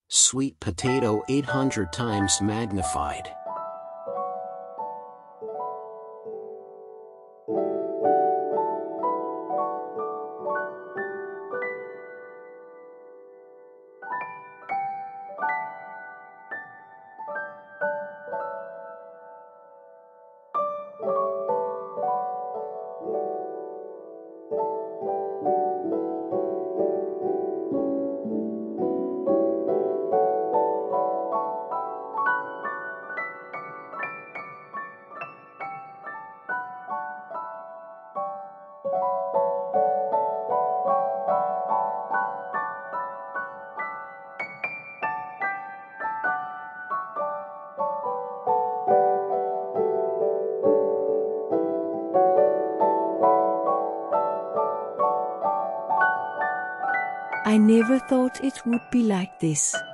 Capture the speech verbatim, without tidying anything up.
Sweet potato eight hundred times magnified. I never thought it would be like this.